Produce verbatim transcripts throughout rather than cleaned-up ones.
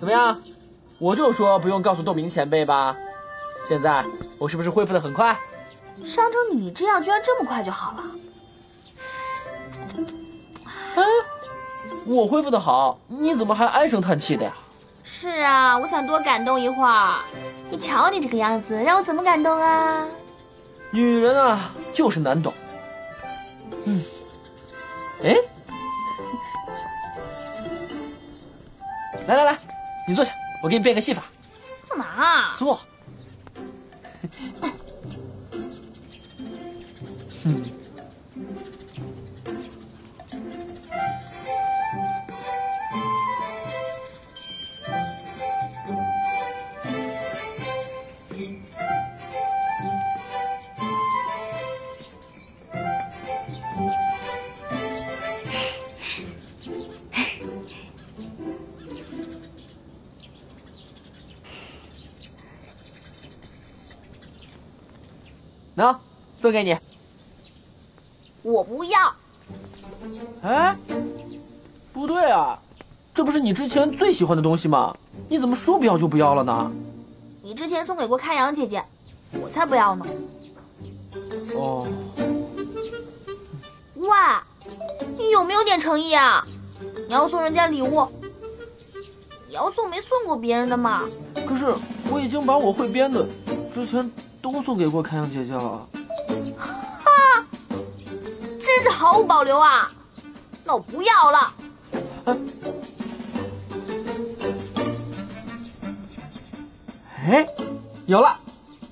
么样？我就说不用告诉洞明前辈吧。现在我是不是恢复得很快？ 伤成你这样，居然这么快就好了？ 啊，我恢复得好，你怎么还唉声叹气的呀？ 是啊，我想多感动一会儿。你瞧你这个样子，让我怎么感动啊？ 女人啊，就是难懂。嗯，哎，来来来，你坐下，我给你变个戏法。 干嘛？ 坐。嗯。喏，送给你。 我不要。 哎，不对啊，这不是你之前最喜欢的东西吗？你怎么说不要就不要了呢？ 你之前送给过开阳姐姐，我才不要呢。 哦。 喂，你有没有点诚意啊？你要送人家礼物，你要送没送过别人的嘛？ 可是我已经把我会编的之前都送给过开阳姐姐了。 啊，真是毫无保留啊！那我不要了。 哎，有了。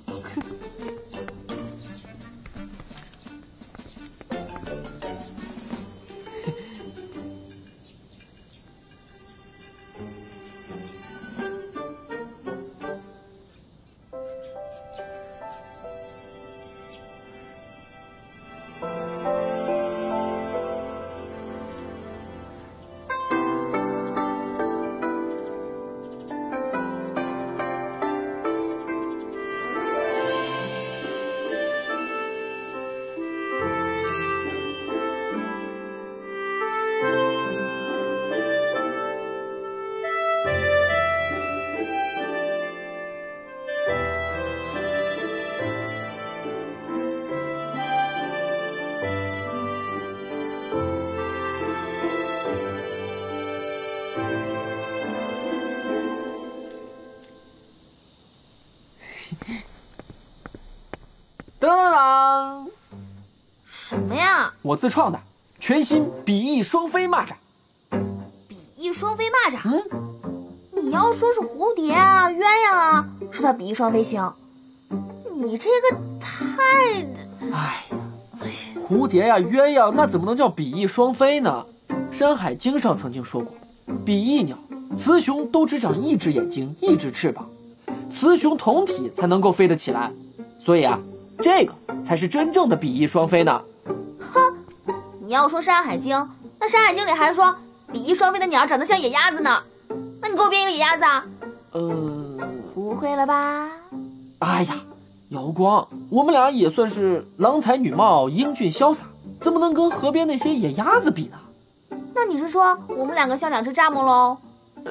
当当当！ 什么呀？ 我自创的全新比翼双飞蚂蚱。 比翼双飞蚂蚱？ 嗯， 你要说是蝴蝶啊、鸳鸯啊，说它比翼双飞行。你这个太…… 哎呀，蝴蝶呀、鸳鸯那怎么能叫比翼双飞呢？《山海经》上曾经说过，比翼鸟、雌雄都只长一只眼睛、一只翅膀，雌雄同体才能够飞得起来。所以啊，这个才是真正的比翼双飞呢。 哼，你要说《山海经》，那《山海经》里还说比翼双飞的鸟长得像野鸭子呢。那你给我编一个野鸭子啊？ 呃， 不会了吧？ 哎呀，瑶光，我们俩也算是郎才女貌、英俊潇洒，怎么能跟河边那些野鸭子比呢？ 那你是说我们两个像两只蚱蜢喽？ 呃，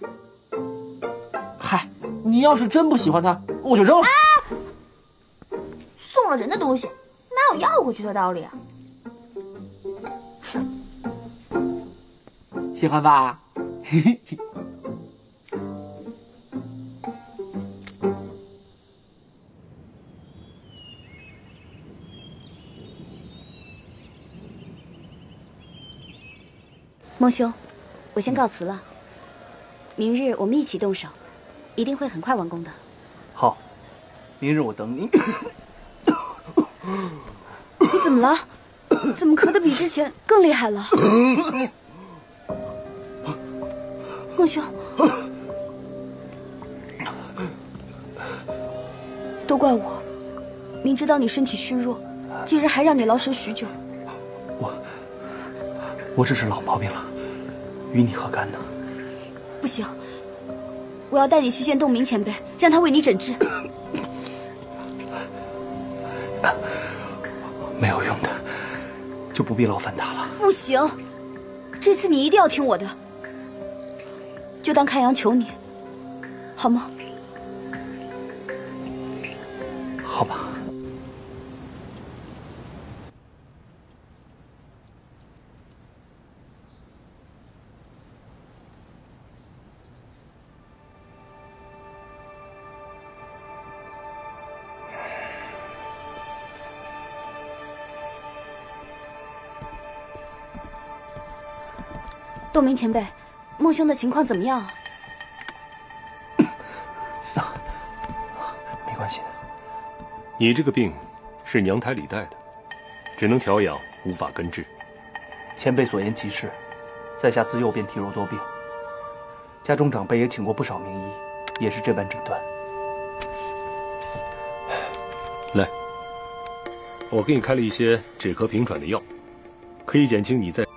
嗨，你要是真不喜欢它，我就扔了。 啊！送了人的东西，哪有要回去的道理啊？ 喜欢吧？嘿嘿嘿。 孟兄，我先告辞了。明日我们一起动手，一定会很快完工的。 好，明日我等你。 你怎么了？怎么咳得比之前更厉害了？孟兄，都怪我，明知道你身体虚弱，竟然还让你劳神许久。 我，我只是老毛病了，与你何干呢？ 不行，我要带你去见洞明前辈，让他为你诊治。 没有用的，就不必劳烦他了。 不行，这次你一定要听我的。就当开阳求你， 好吗？ 好吧。 洞明前辈，孟兄的情况怎么样啊？ 没关系的。 你这个病是娘胎里带的，只能调养，无法根治。 前辈所言极是，在下自幼便体弱多病，家中长辈也请过不少名医，也是这般诊断。 来，我给你开了一些止咳平喘的药，可以减轻你在